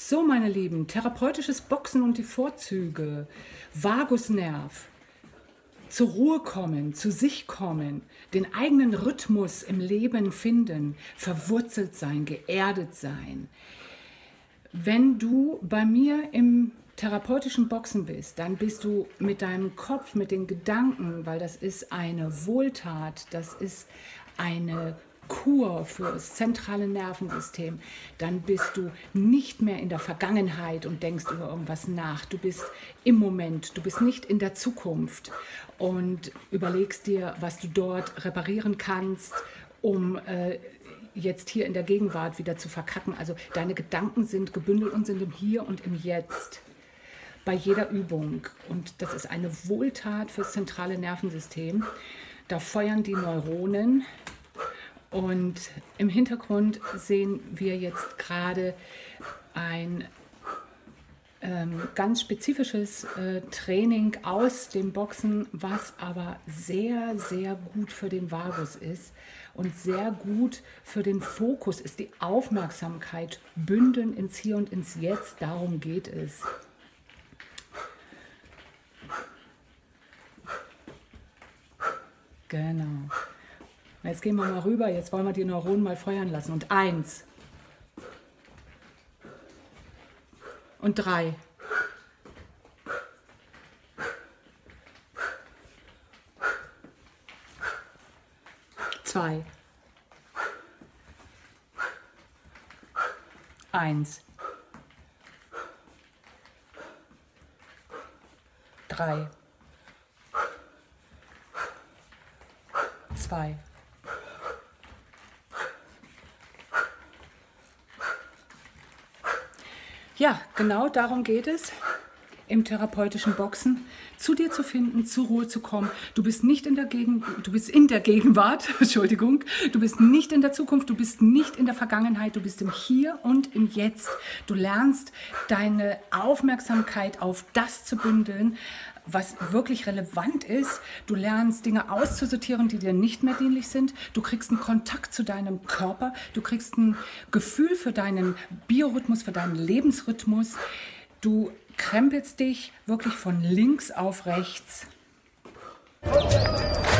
So, meine Lieben, therapeutisches Boxen und die Vorzüge, Vagusnerv, zur Ruhe kommen, zu sich kommen, den eigenen Rhythmus im Leben finden, verwurzelt sein, geerdet sein. Wenn du bei mir im therapeutischen Boxen bist, dann bist du mit deinem Kopf, mit den Gedanken, weil das ist eine Wohltat, das ist eine Kur für das zentrale Nervensystem, dann bist du nicht mehr in der Vergangenheit und denkst über irgendwas nach. Du bist im Moment, du bist nicht in der Zukunft und überlegst dir, was du dort reparieren kannst, um jetzt hier in der Gegenwart wieder zu verkacken. Also deine Gedanken sind gebündelt und sind im Hier und im Jetzt. Bei jeder Übung. Und das ist eine Wohltat fürs zentrale Nervensystem. Da feuern die Neuronen. Und im Hintergrund sehen wir jetzt gerade ein ganz spezifisches Training aus dem Boxen, was aber sehr, sehr gut für den Vagus ist und sehr gut für den Fokus ist. Die Aufmerksamkeit bündeln ins Hier und ins Jetzt, darum geht es. Genau. Jetzt gehen wir mal rüber, jetzt wollen wir die Neuronen mal feuern lassen. Und 1. Und 3. Zwei. 1. 3. 2. Ja, genau darum geht es im therapeutischen Boxen, zu dir zu finden, zur Ruhe zu kommen. Du bist nicht in der du bist in der Gegenwart, Entschuldigung, du bist nicht in der Zukunft, du bist nicht in der Vergangenheit, du bist im Hier und im Jetzt. Du lernst deine Aufmerksamkeit auf das zu bündeln, was wirklich relevant ist. Du lernst Dinge auszusortieren, die dir nicht mehr dienlich sind. Du kriegst einen Kontakt zu deinem Körper. Du kriegst ein Gefühl für deinen Biorhythmus, für deinen Lebensrhythmus. Du krempelst dich wirklich von links auf rechts.